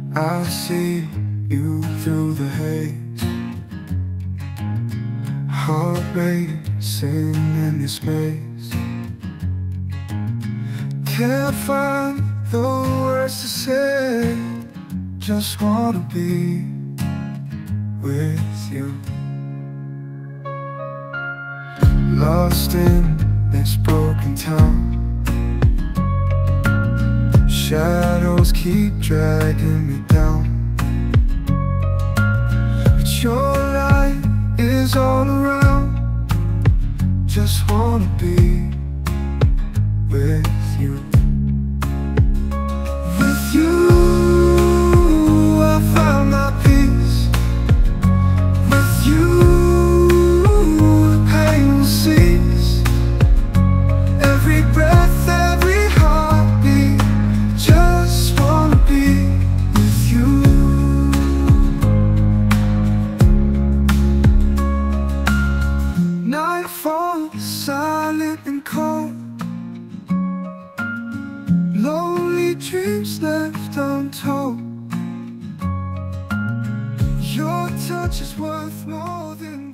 I see you through the haze, heart racing in this maze. Can't find the words to say, just wanna be with you. Lost in this broken town, shadows keep dragging me down, but your light is all around. Just wanna be with you. With you I found my peace. With you the pain will cease. Every breath, every heartbeat, just wanna be with you. Nightfall, silent and cold, lonely dreams left untold. Your touch is worth more than